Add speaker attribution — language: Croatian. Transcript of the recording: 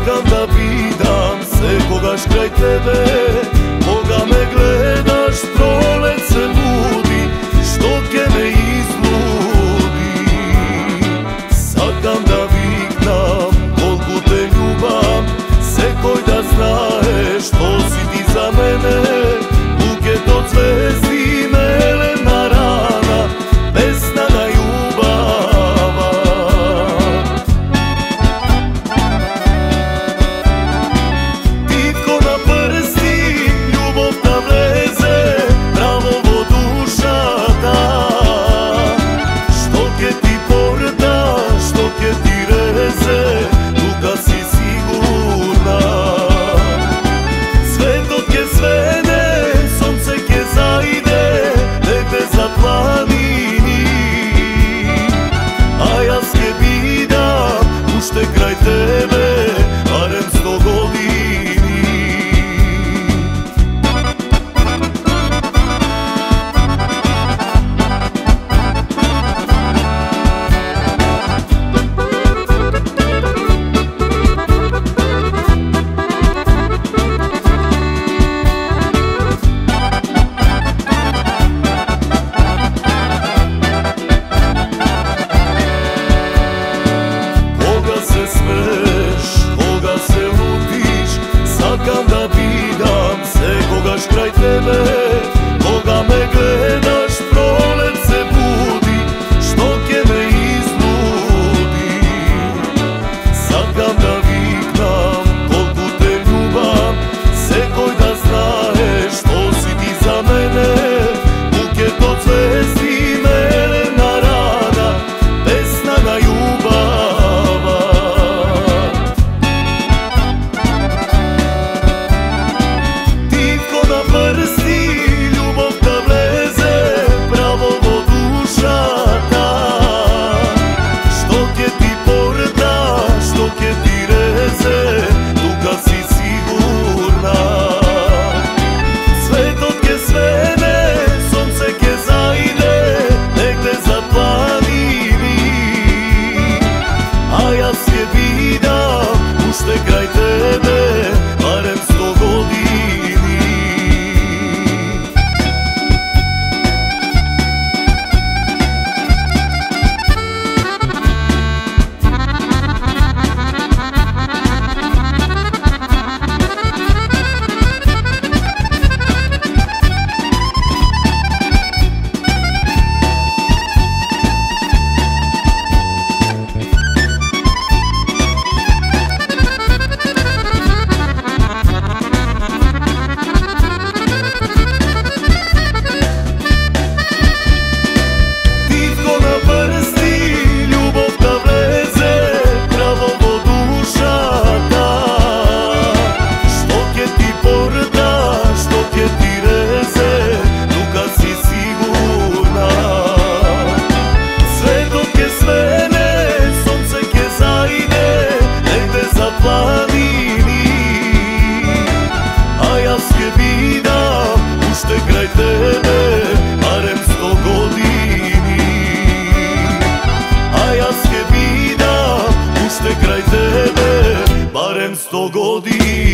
Speaker 1: Čekam da vidim se kogaš kraj tebe, koga me gledaš, prolet se budi, što ke me izludi. Sakam da viknam kolku te ljubam, sekoj da znaš što si ti za mene. Buket od zvezdi, melena rana, besnana ljubava. Titko na prsti, ljubov ta vleze, pravo vo dušata. Što ke ti porta, što ke ti reze, tuka si sigurna. Svetot ke svene, sonce ke zaide, negde za planini. A ja ske vidam, ušte kraj tebe, barem 100 godini. Koga se lutiš, sakam da vidim se kogaš kraj tebe, koga me gledaš, prolet se budi, što ke me izludi. Sakam da viknam kolku te ljubam, sekoj da znaš što si ti za mene. Buket od zvezdi, melena rana, besnana ljubava. Ljubov ta vleze, pravo vo dušata. Što ke ti porta, što ke ti reze, tuka si sigurna. Svetot ke svene, sonce ke zaide, negde za planini. A ja ske vidam, ušte kraj tebe, barem 100 godini. Kraj tebe, barem 100 godini. A ja ske vidam, ušte kraj tebe, barem 100 godini.